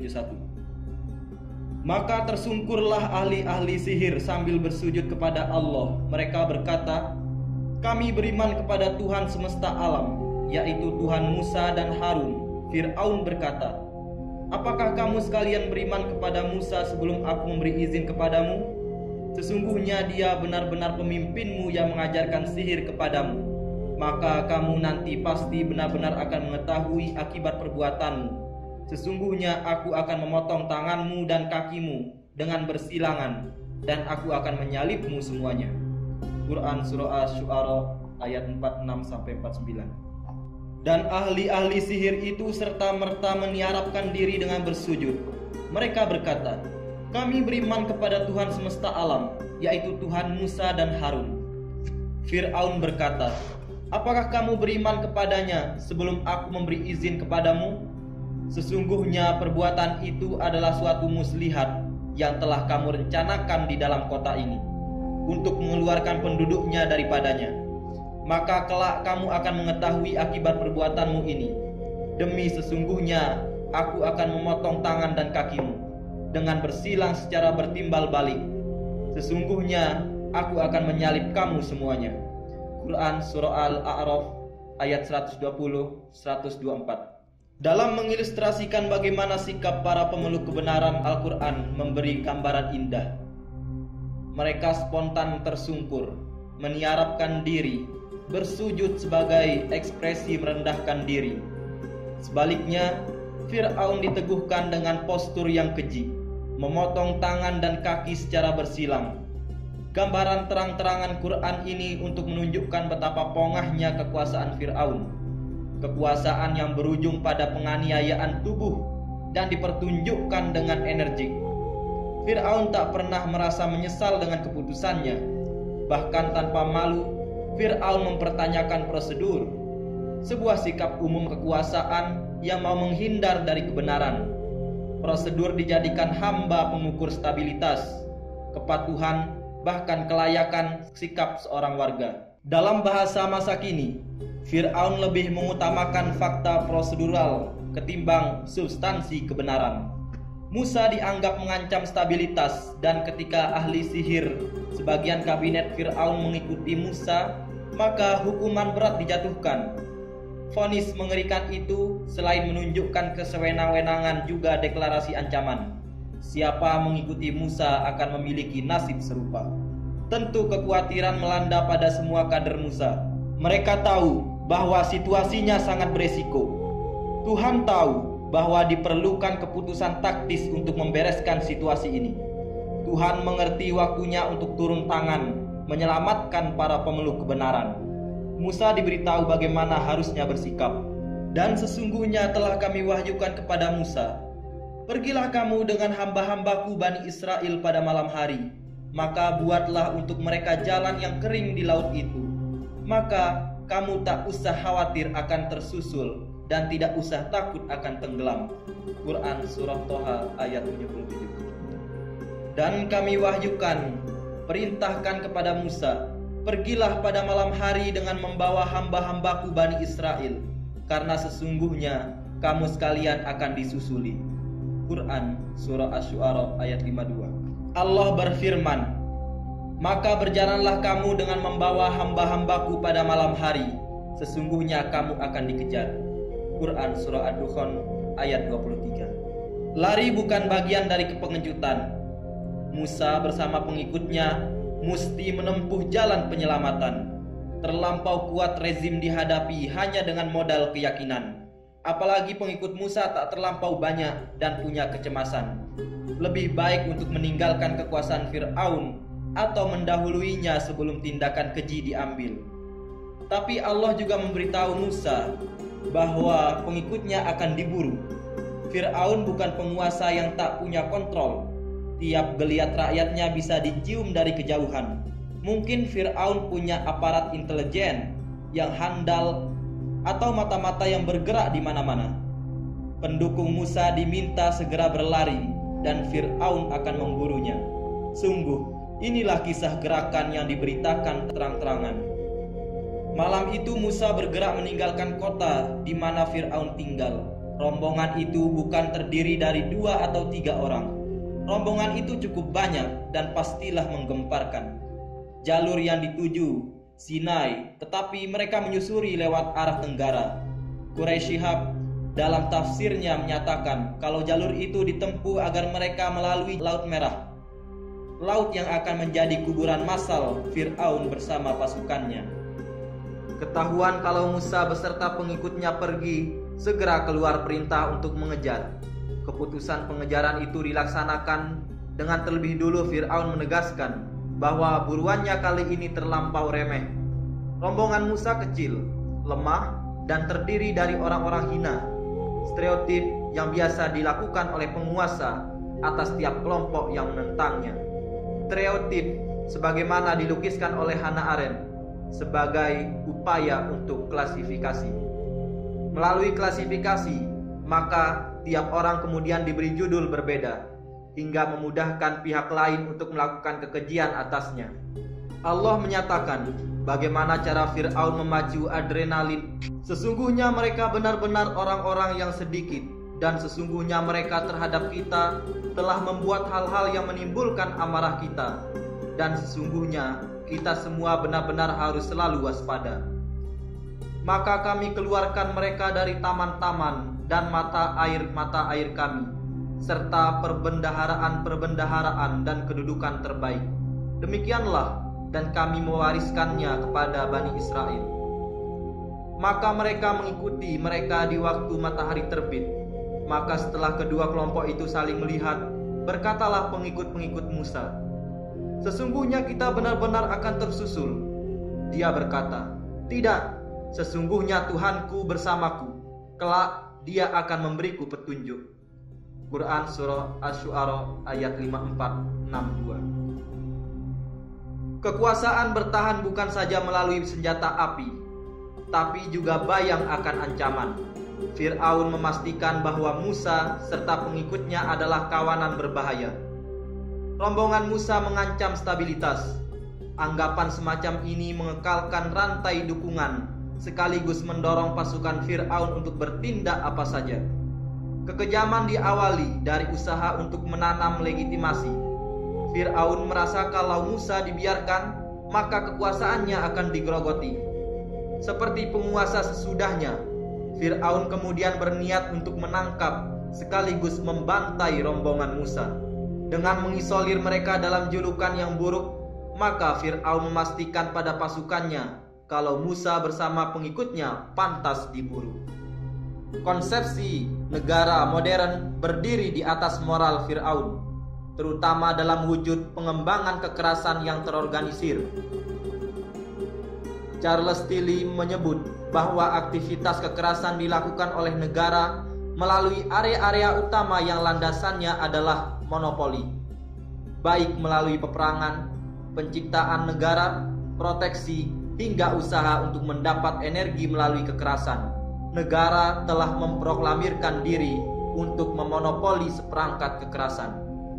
Maka tersungkurlah ahli-ahli sihir sambil bersujud kepada Allah. Mereka berkata, kami beriman kepada Tuhan semesta alam, yaitu Tuhan Musa dan Harun. Fir'aun berkata, apakah kamu sekalian beriman kepada Musa sebelum aku memberi izin kepadamu? Sesungguhnya dia benar-benar pemimpinmu yang mengajarkan sihir kepadamu. Maka kamu nanti pasti benar-benar akan mengetahui akibat perbuatanmu. Sesungguhnya aku akan memotong tanganmu dan kakimu dengan bersilangan, dan aku akan menyalibmu semuanya. Quran Surah Asy-Syu'ara ayat 46-49. Dan ahli-ahli sihir itu serta-merta meniarapkan diri dengan bersujud. Mereka berkata, kami beriman kepada Tuhan semesta alam, yaitu Tuhan Musa dan Harun. Fir'aun berkata, apakah kamu beriman kepadanya sebelum aku memberi izin kepadamu? Sesungguhnya perbuatan itu adalah suatu muslihat yang telah kamu rencanakan di dalam kota ini, untuk mengeluarkan penduduknya daripadanya. Maka kelak kamu akan mengetahui akibat perbuatanmu ini. Demi sesungguhnya aku akan memotong tangan dan kakimu dengan bersilang secara bertimbal balik. Sesungguhnya aku akan menyalib kamu semuanya. Quran Surah Al-A'raf ayat 120-124. Dalam mengilustrasikan bagaimana sikap para pemeluk kebenaran, Al-Quran memberi gambaran indah. Mereka spontan tersungkur, meniarapkan diri, bersujud sebagai ekspresi merendahkan diri. Sebaliknya, Fir'aun diteguhkan dengan postur yang keji, memotong tangan dan kaki secara bersilang. Gambaran terang-terangan Quran ini untuk menunjukkan betapa pongahnya kekuasaan Fir'aun. Kekuasaan yang berujung pada penganiayaan tubuh dan dipertunjukkan dengan energik. Fir'aun tak pernah merasa menyesal dengan keputusannya. Bahkan tanpa malu, Fir'aun mempertanyakan prosedur, sebuah sikap umum kekuasaan yang mau menghindar dari kebenaran. Prosedur dijadikan hamba pengukur stabilitas, kepatuhan, bahkan kelayakan sikap seorang warga. Dalam bahasa masa kini, Fir'aun lebih mengutamakan fakta prosedural ketimbang substansi kebenaran. Musa dianggap mengancam stabilitas, dan ketika ahli sihir sebagian kabinet Fir'aun mengikuti Musa, maka hukuman berat dijatuhkan. Vonis mengerikan itu selain menunjukkan kesewenang-wenangan juga deklarasi ancaman. Siapa mengikuti Musa akan memiliki nasib serupa. Tentu kekhawatiran melanda pada semua kader Musa. Mereka tahu bahwa situasinya sangat beresiko. Tuhan tahu bahwa diperlukan keputusan taktis untuk membereskan situasi ini. Tuhan mengerti waktunya untuk turun tangan, menyelamatkan para pemeluk kebenaran. Musa diberitahu bagaimana harusnya bersikap. Dan sesungguhnya telah kami wahyukan kepada Musa, pergilah kamu dengan hamba-hambaku Bani Israel pada malam hari, maka buatlah untuk mereka jalan yang kering di laut itu. Maka kamu tak usah khawatir akan tersusul, dan tidak usah takut akan tenggelam. Quran Surah Toha ayat 77. Dan kami wahyukan, perintahkan kepada Musa, pergilah pada malam hari dengan membawa hamba-hambaku Bani Israel, karena sesungguhnya kamu sekalian akan disusuli. Quran Surah Asy-Syu'ara ayat 52. Allah berfirman, maka berjalanlah kamu dengan membawa hamba-hambaku pada malam hari, sesungguhnya kamu akan dikejar. Quran Surah Ad-Dukhan ayat 23. Lari bukan bagian dari kepengejutan. Musa bersama pengikutnya mesti menempuh jalan penyelamatan. Terlampau kuat rezim dihadapi hanya dengan modal keyakinan. Apalagi pengikut Musa tak terlampau banyak dan punya kecemasan. Lebih baik untuk meninggalkan kekuasaan Fir'aun atau mendahuluinya sebelum tindakan keji diambil. Tapi Allah juga memberitahu Musa bahwa pengikutnya akan diburu. Fir'aun bukan penguasa yang tak punya kontrol. Tiap geliat rakyatnya bisa dicium dari kejauhan. Mungkin Fir'aun punya aparat intelijen yang handal atau mata-mata yang bergerak di mana-mana. Pendukung Musa diminta segera berlari dan Fir'aun akan memburunya. Sungguh, inilah kisah gerakan yang diberitakan terang-terangan. Malam itu Musa bergerak meninggalkan kota di mana Fir'aun tinggal. Rombongan itu bukan terdiri dari 2 atau 3 orang. Rombongan itu cukup banyak dan pastilah menggemparkan. Jalur yang dituju Sinai, tetapi mereka menyusuri lewat arah tenggara. Quraisy Shihab dalam tafsirnya menyatakan kalau jalur itu ditempuh agar mereka melalui Laut Merah, laut yang akan menjadi kuburan massal Fir'aun bersama pasukannya. Ketahuan kalau Musa beserta pengikutnya pergi, segera keluar perintah untuk mengejar. Keputusan pengejaran itu dilaksanakan dengan terlebih dulu Fir'aun menegaskan bahwa buruannya kali ini terlampau remeh. Rombongan Musa kecil, lemah, dan terdiri dari orang-orang hina. Stereotip yang biasa dilakukan oleh penguasa atas tiap kelompok yang menentangnya. Stereotip sebagaimana dilukiskan oleh Hannah Arendt sebagai upaya untuk klasifikasi. Melalui klasifikasi, maka tiap orang kemudian diberi judul berbeda, hingga memudahkan pihak lain untuk melakukan kekejian atasnya. Allah menyatakan bagaimana cara Fir'aun memacu adrenalin. Sesungguhnya mereka benar-benar orang-orang yang sedikit, dan sesungguhnya mereka terhadap kita telah membuat hal-hal yang menimbulkan amarah kita, dan sesungguhnya kita semua benar-benar harus selalu waspada. Maka kami keluarkan mereka dari taman-taman dan mata air kami, serta perbendaharaan dan kedudukan terbaik. Demikianlah, dan kami mewariskannya kepada Bani Israel. Maka mereka mengikuti mereka di waktu matahari terbit. Maka setelah kedua kelompok itu saling melihat, berkatalah pengikut-pengikut Musa, sesungguhnya kita benar-benar akan tersusul. Dia berkata, tidak, sesungguhnya Tuhanku bersamaku, kelak Dia akan memberiku petunjuk. Quran Surah Asy-Syu'ara ayat 54-62. Kekuasaan bertahan bukan saja melalui senjata api, tapi juga bayang akan ancaman. Fir'aun memastikan bahwa Musa serta pengikutnya adalah kawanan berbahaya. Rombongan Musa mengancam stabilitas. Anggapan semacam ini mengekalkan rantai dukungan, sekaligus mendorong pasukan Fir'aun untuk bertindak apa saja. Kekejaman diawali dari usaha untuk menanam legitimasi. Fir'aun merasa kalau Musa dibiarkan, maka kekuasaannya akan digerogoti. Seperti penguasa sesudahnya, Fir'aun kemudian berniat untuk menangkap sekaligus membantai rombongan Musa. Dengan mengisolir mereka dalam julukan yang buruk, maka Fir'aun memastikan pada pasukannya kalau Musa bersama pengikutnya pantas diburu. Konsepsi negara modern berdiri di atas moral Fir'aun, terutama dalam wujud pengembangan kekerasan yang terorganisir. Charles Tilly menyebut bahwa aktivitas kekerasan dilakukan oleh negara melalui area-area utama yang landasannya adalah monopoli, baik melalui peperangan, penciptaan negara, proteksi, hingga usaha untuk mendapat energi melalui kekerasan. Negara telah memproklamirkan diri untuk memonopoli seperangkat kekerasan.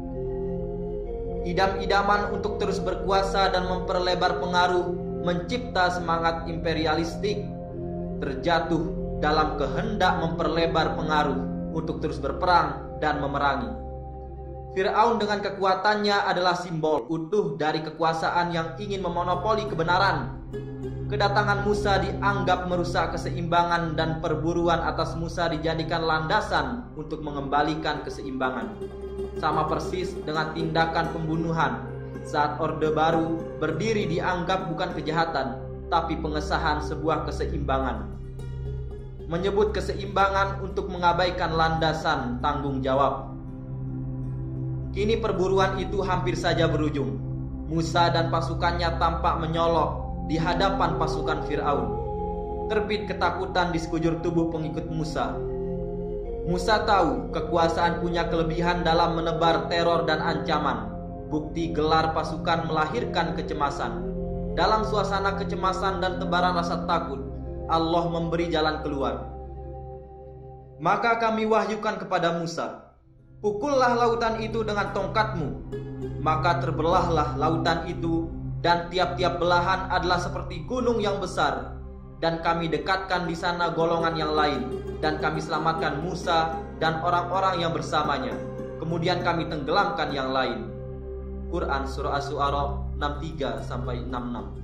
Idam-idaman untuk terus berkuasa dan memperlebar pengaruh mencipta semangat imperialistik, terjatuh dalam kehendak memperlebar pengaruh untuk terus berperang dan memerangi. Fir'aun dengan kekuatannya adalah simbol utuh dari kekuasaan yang ingin memonopoli kebenaran. Kedatangan Musa dianggap merusak keseimbangan dan perburuan atas Musa dijadikan landasan untuk mengembalikan keseimbangan. Sama persis dengan tindakan pembunuhan saat Orde Baru berdiri dianggap bukan kejahatan, tapi pengesahan sebuah keseimbangan. Menyebut keseimbangan untuk mengabaikan landasan tanggung jawab. Kini perburuan itu hampir saja berujung. Musa dan pasukannya tampak menyolok di hadapan pasukan Fir'aun. Terbit ketakutan di sekujur tubuh pengikut Musa. Musa tahu kekuasaan punya kelebihan dalam menebar teror dan ancaman. Bukti gelar pasukan melahirkan kecemasan. Dalam suasana kecemasan dan tebaran rasa takut, Allah memberi jalan keluar. Maka kami wahyukan kepada Musa, pukullah lautan itu dengan tongkatmu. Maka terbelahlah lautan itu, dan tiap-tiap belahan adalah seperti gunung yang besar. Dan kami dekatkan di sana golongan yang lain, dan kami selamatkan Musa dan orang-orang yang bersamanya. Kemudian kami tenggelamkan yang lain. Quran Surah Asy-Syu'ara 63-66.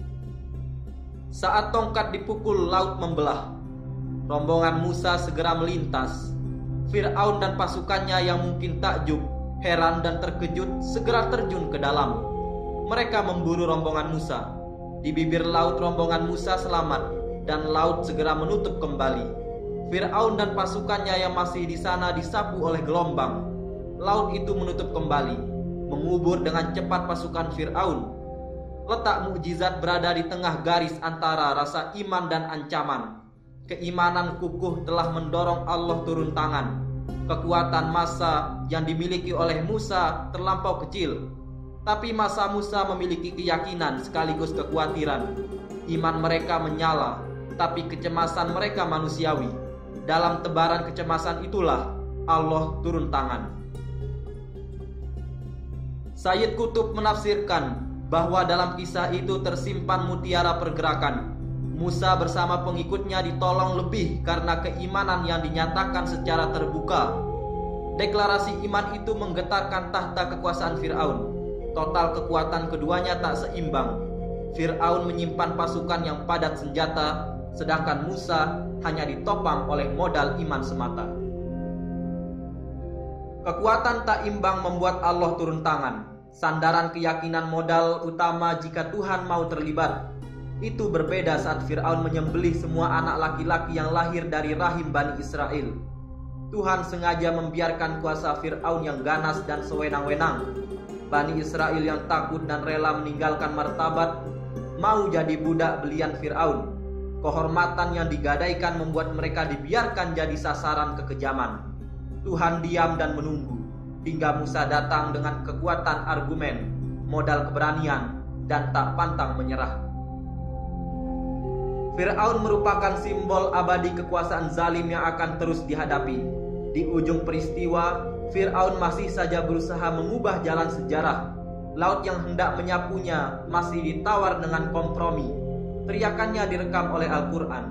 Saat tongkat dipukul, laut membelah. Rombongan Musa segera melintas. Fir'aun dan pasukannya yang mungkin takjub, heran dan terkejut segera terjun ke dalam. Mereka memburu rombongan Musa. Di bibir laut rombongan Musa selamat, dan laut segera menutup kembali. Fir'aun dan pasukannya yang masih di sana disapu oleh gelombang. Laut itu menutup kembali, mengubur dengan cepat pasukan Fir'aun. Letak mukjizat berada di tengah garis antara rasa iman dan ancaman. Keimanan kukuh telah mendorong Allah turun tangan. Kekuatan massa yang dimiliki oleh Musa terlampau kecil, tapi massa Musa memiliki keyakinan sekaligus kekhawatiran. Iman mereka menyala, tapi kecemasan mereka manusiawi. Dalam tebaran kecemasan itulah Allah turun tangan. Sayyid Qutb menafsirkan bahwa dalam kisah itu tersimpan mutiara pergerakan. Musa bersama pengikutnya ditolong lebih karena keimanan yang dinyatakan secara terbuka. Deklarasi iman itu menggetarkan tahta kekuasaan Fir'aun. Total kekuatan keduanya tak seimbang. Fir'aun menyimpan pasukan yang padat senjata, sedangkan Musa hanya ditopang oleh modal iman semata. Kekuatan tak imbang membuat Allah turun tangan. Sandaran keyakinan modal utama jika Tuhan mau terlibat. Itu berbeda saat Fir'aun menyembelih semua anak laki-laki yang lahir dari rahim Bani Israel. Tuhan sengaja membiarkan kuasa Fir'aun yang ganas dan sewenang-wenang. Bani Israel yang takut dan rela meninggalkan martabat mau jadi budak belian Fir'aun. Kehormatan yang digadaikan membuat mereka dibiarkan jadi sasaran kekejaman. Tuhan diam dan menunggu hingga Musa datang dengan kekuatan argumen, modal keberanian, dan tak pantang menyerah. Fir'aun merupakan simbol abadi kekuasaan zalim yang akan terus dihadapi. Di ujung peristiwa, Fir'aun masih saja berusaha mengubah jalan sejarah. Laut yang hendak menyapunya masih ditawar dengan kompromi. Teriakannya direkam oleh Al-Quran.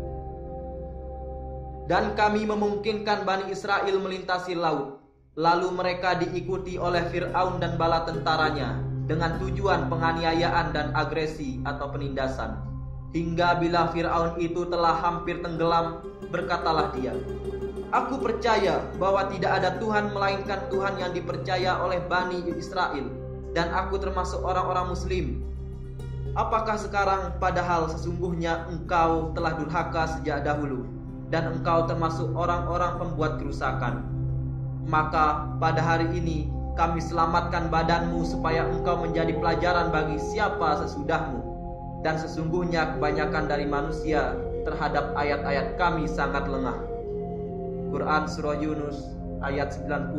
Dan kami memungkinkan Bani Israel melintasi laut. Lalu mereka diikuti oleh Fir'aun dan bala tentaranya dengan tujuan penganiayaan dan agresi atau penindasan. Hingga bila Fir'aun itu telah hampir tenggelam, berkatalah dia, "Aku percaya bahwa tidak ada Tuhan melainkan Tuhan yang dipercaya oleh Bani Israel, dan aku termasuk orang-orang Muslim. Apakah sekarang padahal sesungguhnya engkau telah durhaka sejak dahulu, dan engkau termasuk orang-orang pembuat kerusakan. Maka pada hari ini kami selamatkan badanmu supaya engkau menjadi pelajaran bagi siapa sesudahmu. Dan sesungguhnya kebanyakan dari manusia terhadap ayat-ayat kami sangat lengah." Quran Surah Yunus ayat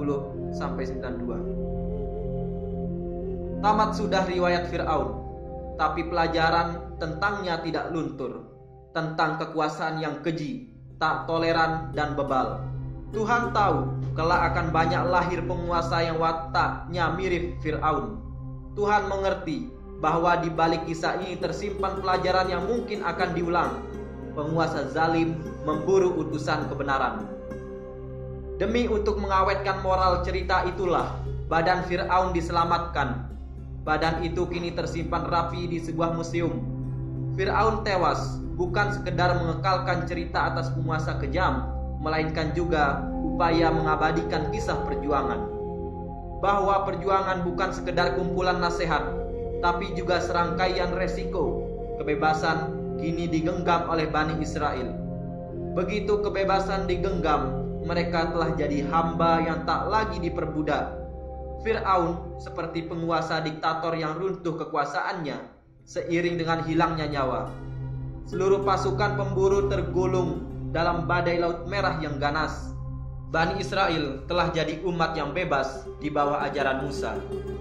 90-92. Tamat sudah riwayat Fir'aun, tapi pelajaran tentangnya tidak luntur. Tentang kekuasaan yang keji, tak toleran dan bebal. Tuhan tahu kelak akan banyak lahir penguasa yang wataknya mirip Fir'aun. Tuhan mengerti bahwa di balik kisah ini tersimpan pelajaran yang mungkin akan diulang. Penguasa zalim memburu utusan kebenaran. Demi untuk mengawetkan moral cerita itulah badan Fir'aun diselamatkan. Badan itu kini tersimpan rapi di sebuah museum. Fir'aun tewas bukan sekedar mengekalkan cerita atas penguasa kejam, melainkan juga upaya mengabadikan kisah perjuangan. Bahwa perjuangan bukan sekedar kumpulan nasihat, tapi juga serangkaian resiko. Kebebasan kini digenggam oleh Bani Israel. Begitu kebebasan digenggam, mereka telah jadi hamba yang tak lagi diperbudak. Fir'aun seperti penguasa diktator yang runtuh kekuasaannya seiring dengan hilangnya nyawa. Seluruh pasukan pemburu tergulung dalam badai laut merah yang ganas. Bani Israel telah jadi umat yang bebas di bawah ajaran Musa.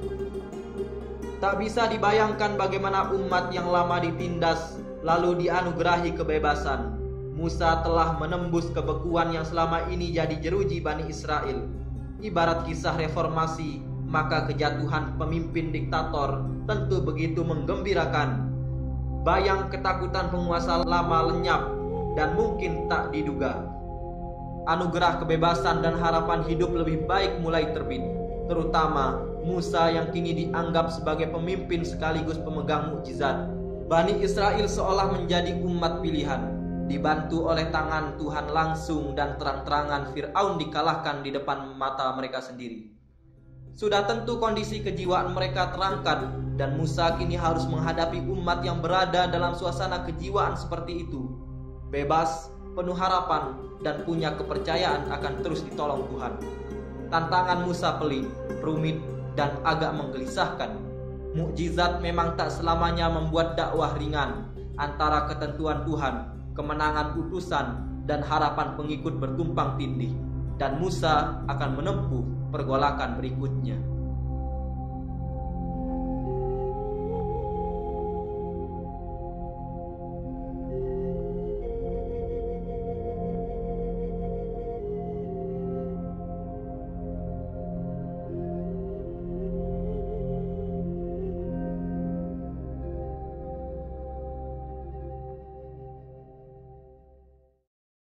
Tak bisa dibayangkan bagaimana umat yang lama ditindas lalu dianugerahi kebebasan. Musa telah menembus kebekuan yang selama ini jadi jeruji Bani Israel. Ibarat kisah reformasi, maka kejatuhan pemimpin diktator tentu begitu menggembirakan. Bayang ketakutan penguasa lama lenyap dan mungkin tak diduga. Anugerah kebebasan dan harapan hidup lebih baik mulai terbit, terutama Musa yang kini dianggap sebagai pemimpin sekaligus pemegang mukjizat. Bani Israel seolah menjadi umat pilihan, dibantu oleh tangan Tuhan langsung, dan terang-terangan Fir'aun dikalahkan di depan mata mereka sendiri. Sudah tentu kondisi kejiwaan mereka terangkat, dan Musa kini harus menghadapi umat yang berada dalam suasana kejiwaan seperti itu. Bebas, penuh harapan, dan punya kepercayaan akan terus ditolong Tuhan. Tantangan Musa pelik, rumit, dan agak menggelisahkan. Mukjizat memang tak selamanya membuat dakwah ringan. Antara ketentuan Tuhan, kemenangan utusan, dan harapan pengikut bertumpang tindih. Dan Musa akan menempuh pergolakan berikutnya.